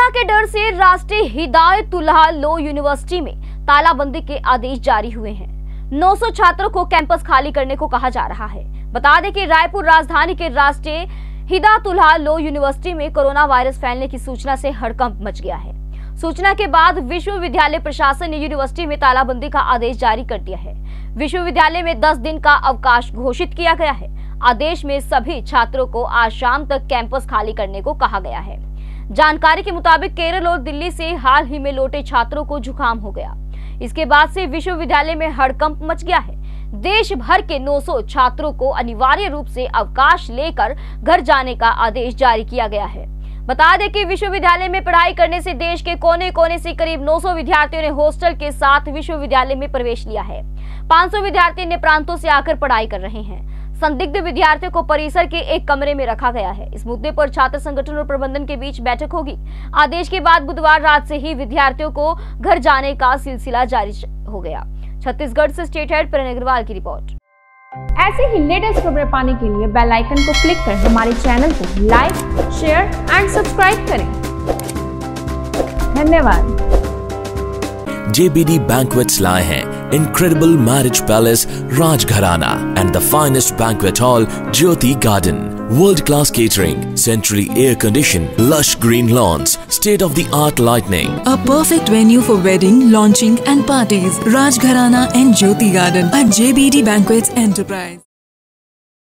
Corona के डर से राष्ट्रीय हिदायतुल्लाह लॉ यूनिवर्सिटी में तालाबंदी के आदेश जारी हुए हैं। 900 छात्रों को कैंपस खाली करने को कहा जा रहा है। बता दें कि रायपुर राजधानी के राष्ट्रीय हिदायतुल्लाह लॉ यूनिवर्सिटी में कोरोना वायरस फैलने की सूचना से हड़कंप मच गया है। सूचना के बाद विश्वविद्यालय प्रशासन ने यूनिवर्सिटी में तालाबंदी का आदेश जारी कर दिया है। विश्वविद्यालय में 10 दिन का अवकाश घोषित किया गया है। आदेश में सभी छात्रों को आज शाम तक कैंपस खाली करने को कहा गया है। जानकारी के मुताबिक केरल और दिल्ली से हाल ही में लौटे छात्रों को जुकाम हो गया। इसके बाद से विश्वविद्यालय में हड़कंप मच गया है। देश भर के 900 छात्रों को अनिवार्य रूप से अवकाश लेकर घर जाने का आदेश जारी किया गया है। बता दें कि विश्वविद्यालय में पढ़ाई करने से देश के कोने कोने से करीब 900 विद्यार्थियों ने हॉस्टल के साथ विश्वविद्यालय में प्रवेश लिया है। 500 विद्यार्थी अन्य प्रांतों से आकर पढ़ाई कर रहे हैं। संदिग्ध विद्यार्थियों को परिसर के एक कमरे में रखा गया है। इस मुद्दे पर छात्र संगठन और प्रबंधन के बीच बैठक होगी। आदेश के बाद बुधवार रात से ही विद्यार्थियों को घर जाने का सिलसिला जारी हो गया। छत्तीसगढ़ से स्टेट हेड प्रणय अग्रवाल की रिपोर्ट। ऐसे ही लेटेस्ट खबरें पाने के लिए बेल आइकन को क्लिक कर हमारे चैनल को लाइक, शेयर एंड सब्सक्राइब करें। धन्यवाद। JBD Banquets लाए हैं Incredible Marriage Palace Rajgharana and the finest banquet hall Jyoti Garden. World-class catering, centrally air-conditioned, lush green lawns, state-of-the-art lighting. A perfect venue for wedding, launching and parties. Rajgharana and Jyoti Garden at JBD Banquets Enterprise.